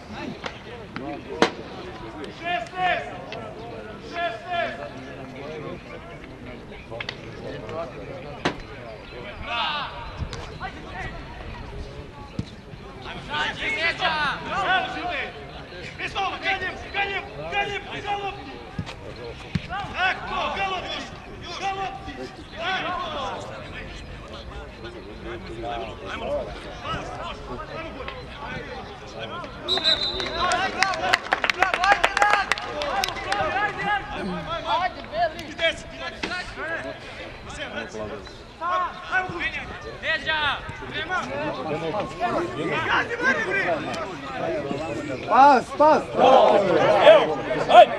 Pas, pas! Evo, ajde!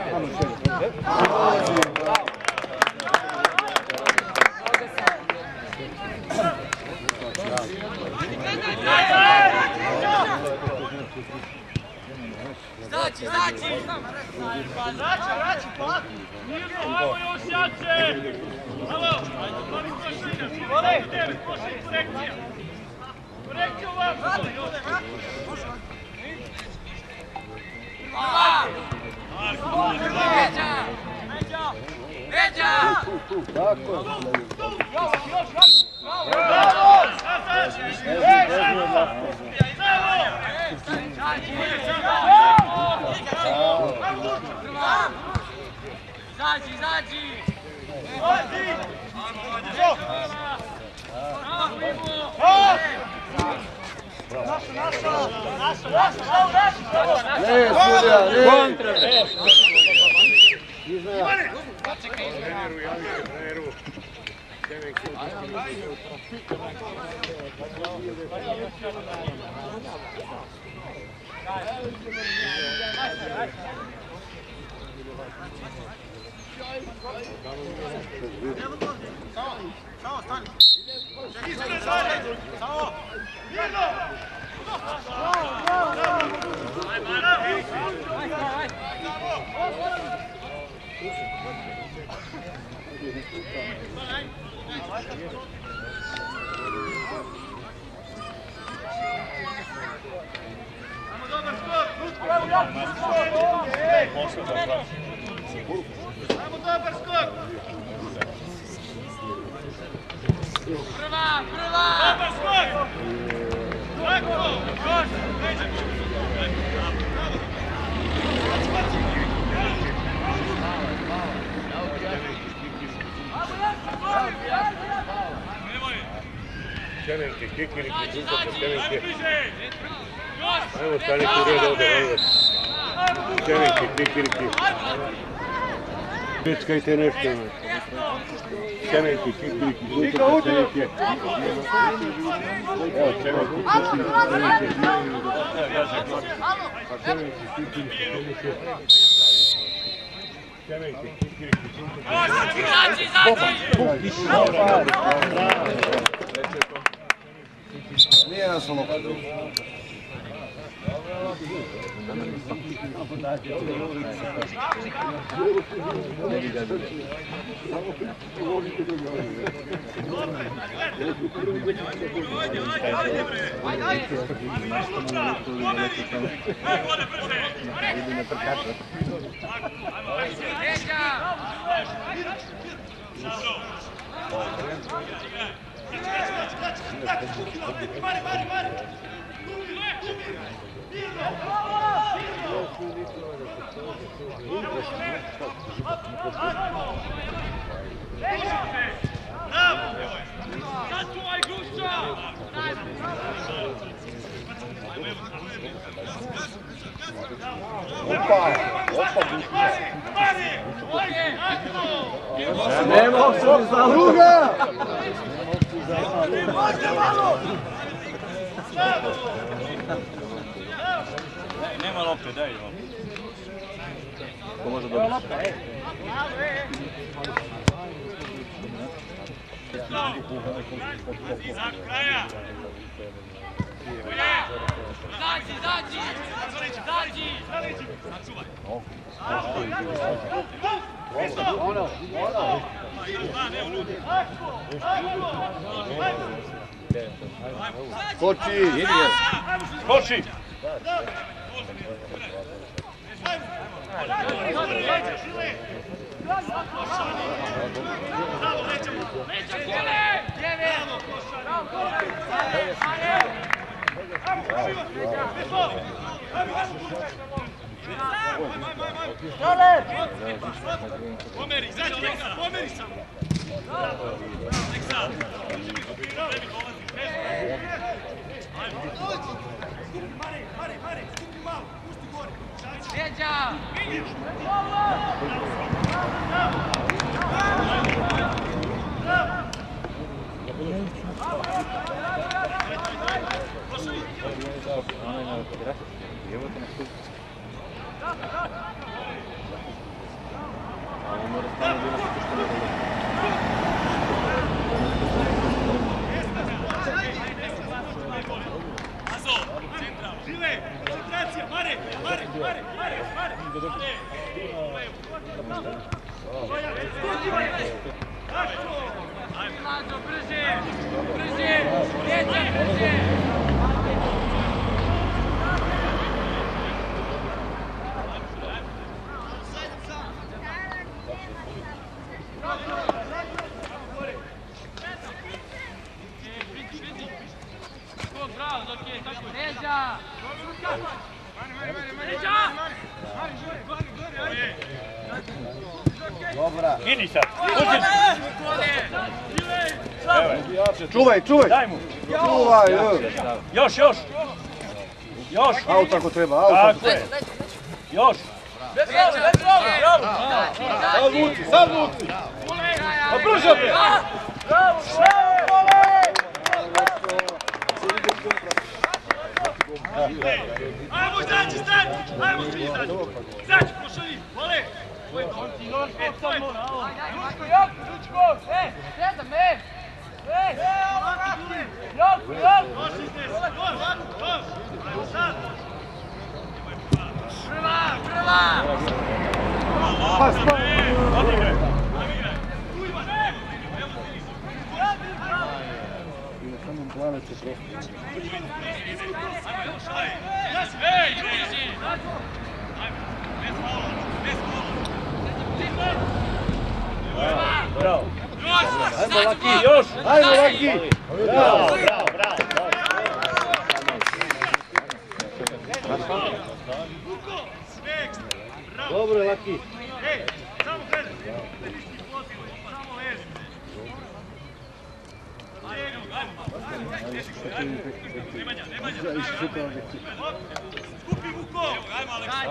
Znači! Vraći, pa! Mirko, još jače! Alo! Korekcija! Korekciju vam! Veđa! Tako! Izađi! Ne, sudija, ne! Kontra, bre! Prva! Dobar skok! Tako! Još! Čemenke, kikiriki, džumpaka, čemenke. Ajmo staniti u red ovdje, molim vas. Čemenke, kikiriki. Peckajte nešto. Čemenke, kikiriki, džumpaka, čemenke. Evo, čemenke, kikiriki, čemenke, kikiriki, čemenke, kikiriki, džumpaka. Nije nas ono. Nema opcije za druga! Nema lopte, daj lopte. Ko može dobiti? Za kraja! Izađi! Skoči! Skoči! Pomeri, zađi, pomeri samo! Neksa! Mare, skupi malo, pusti gore! Sjeđa! Žive! Koncentracija! Mare! Brže! Dobra. Idi sad. Čuvaj! Daj mu. Čuvaj! Još. Aut ako treba, Tako je. Još. Sad vuci! Pa brže bre! Ajmo izađi, stani! Ajmo svi izađi! Izađi, pošalji! Vole! Bravo. Ajmo Laki! Još. Ajmo Laki! Bravo! Dobro je Laki! Ej, samo gledaj! Samo leži! Nemanja! Skupi Vuko! Ajmo Aleksa!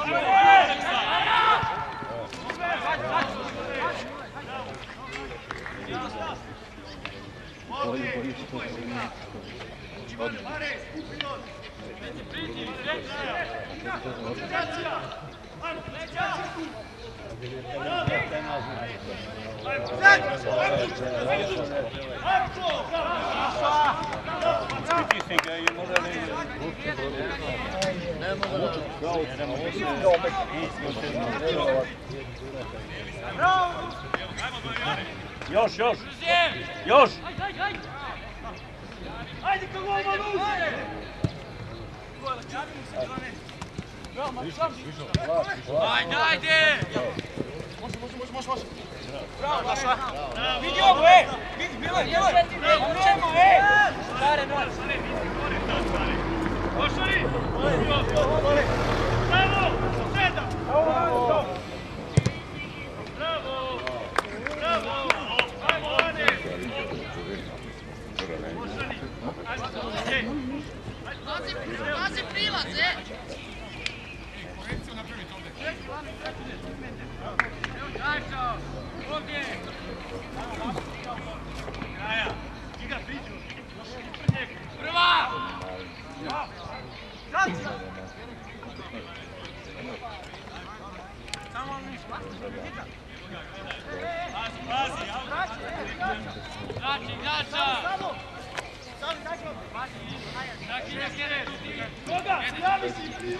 Mare, skupi nos! Koncentracija! Ajmo, koncentracija tu! Pritisni ga i možda Još! Ajde ka gol, Manu! Ajde! Može! Bravo, Laša! Vidi ovo, Vidi, bilo je! Možemo, Stare, noj! Pošali! Bravo! 7! Bravo! Ajmo, Ane! Pošali! Pazi prilaze! Kraja! Igra priču! Prva! Samo Koga? Javi si!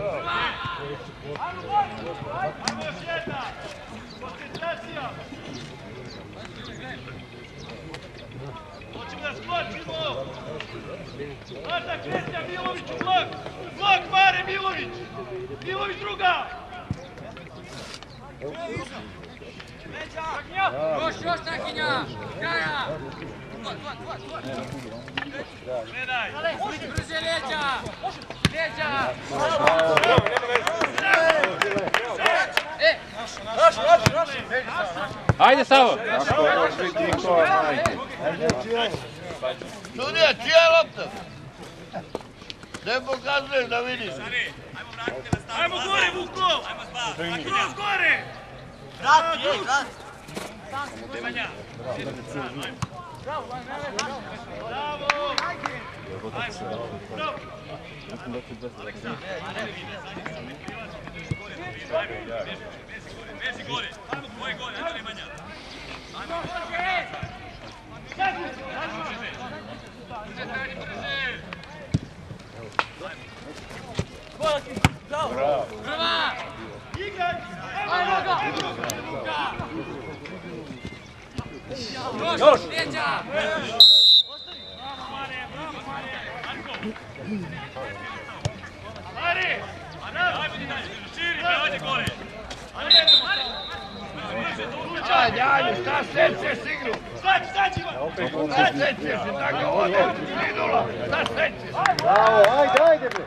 Ajmo još jedna! Koncentracija! Marta Kresja, Milović u blok! Blok Mare Milović! Milović druga! Još, Takinja! Kraja! Gledaj! Brže leđa! Leđa! Ajde, Savo! Sudija, čija lopta? Ne pokazuješ da vidiš. Ajmo gore, Vuko! Kroz gore! Vrati, vrati. Nemanja! Bravo! Bravo! Aleksa! Vezi gore! Ajmo tvoje gore, ajmo Nemanja! Ajmo! Prva! Igraj! Aj, noga! Još! Leđa! Mare! Ajmo ti dalje! Širi, ajde gore! Ajde, šta sećeš igru? Stać, Ivan! Šta sećeš? Tako ovdje idula. Šta sećeš? Bravo, ajde bre.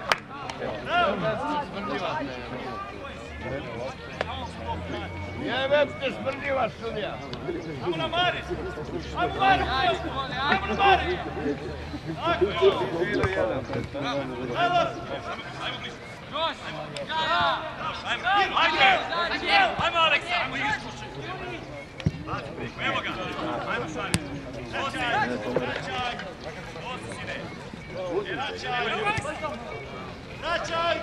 Jebem te smrdiva sudija. Ajmo na Mare! Ajmo na Mare! Ajmo na Mare! Tako! Još! Kraja! Ajmo Aleksa! Ajmo igri slušaj! Evo ga! Ajmo Šari! Vraćaj! Vraćaj!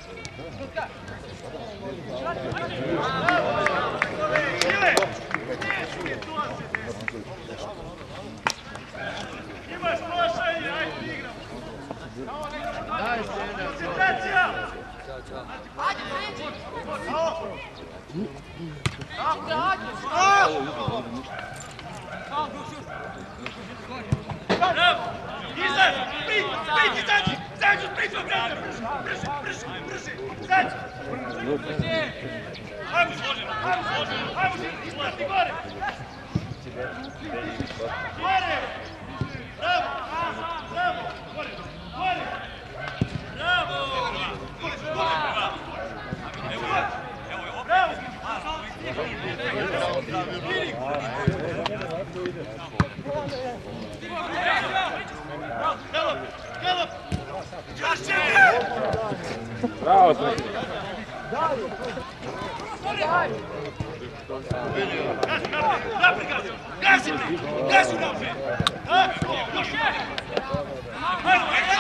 Ile! Imaš prošaj, ajde igramo! Koncentracija! Ajde, priđi! Bravo! Izađi! Priti, izađi! Izađi od priđa, brže! Izađi! Ajmo složeno! Ajmo izlati gore! Gore! Bravo! Gore! Bravo! Bravo! Galop! Bravo, Srki! Gazi naprijed! Tako! Još! Ajmo!